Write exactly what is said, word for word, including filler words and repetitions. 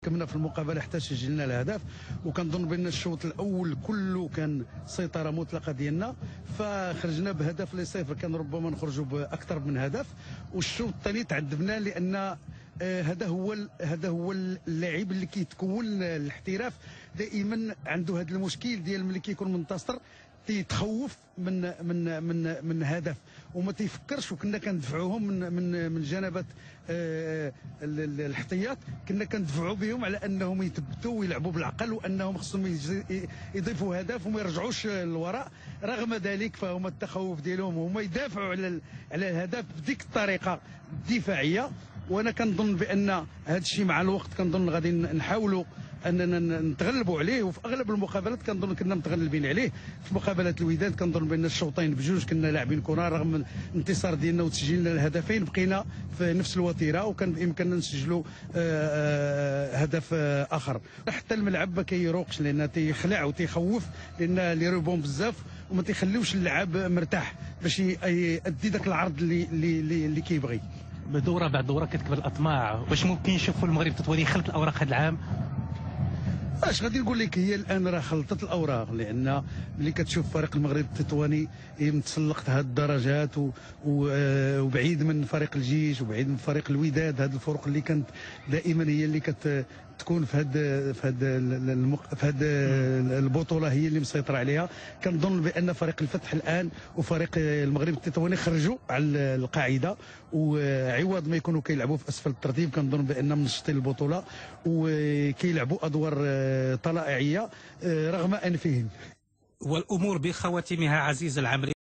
حكمنا في المقابله حتى سجلنا الهدف، وكنظن بان الشوط الاول كله كان سيطره مطلقه ديالنا، فخرجنا بهدف لصفر، كان ربما نخرجوا باكثر من هدف. والشوط الثاني تعذبنا لان آه هذا هو هذا هو اللاعب اللي كيتكون الاحتراف دائما عنده هذا المشكل ديال ملي كيكون منتصر تيتخوف من من من من هدف وما تيفكرش. وكنا كندفعوهم من من من جنبات آه الاحتياط، كنا كندفعوا بهم على انهم يثبتوا ويلعبوا بالعقل، وانهم خصهم يضيفوا هدف وما يرجعوش للوراء. رغم ذلك فهم التخوف ديالهم هما يدافعوا على على الهدف بديك الطريقه الدفاعيه. وانا كنظن بان هذا الشيء مع الوقت كنظن غادي نحاولوا اننا نتغلبوا عليه، وفي اغلب المقابلات كنظن كنا متغلبين عليه. في مقابله الوداد كنظن بان الشوطين بجوج كنا لاعبين كره، رغم الانتصار ديالنا وتسجيلنا الهدفين بقينا في نفس الوتيره، وكان بامكاننا نسجلوا هدف اخر. حتى الملعب ما كيروقش لان تيخلع وتيخوف، لان لي روبون بزاف وما تيخليوش اللعاب مرتاح باش يأدي ذاك العرض اللي اللي اللي كيبغي. بدوره بعد دوره كتكبر الاطماع، واش ممكن نشوفوا المغرب التطواني خلط الاوراق هذا العام؟ اش غادي نقول لك، هي الان راه خلطت الاوراق، لان ملي كتشوف فريق المغرب التطواني متسلق هذه الدرجات وبعيد من فريق الجيش وبعيد من فريق الوداد، هذه الفروق اللي كانت دائما هي اللي كت تكون في هاد في هاد المق... في هاد البطوله هي اللي مسيطره عليها. كنظن بان فريق الفتح الان وفريق المغرب التطواني خرجوا على القاعده، وعوض ما يكونوا كيلعبوا في اسفل الترتيب كنظن بان منشطين البطوله وكيلعبوا ادوار طلائعيه رغم انفهم. والامور بخواتمها عزيز العمري.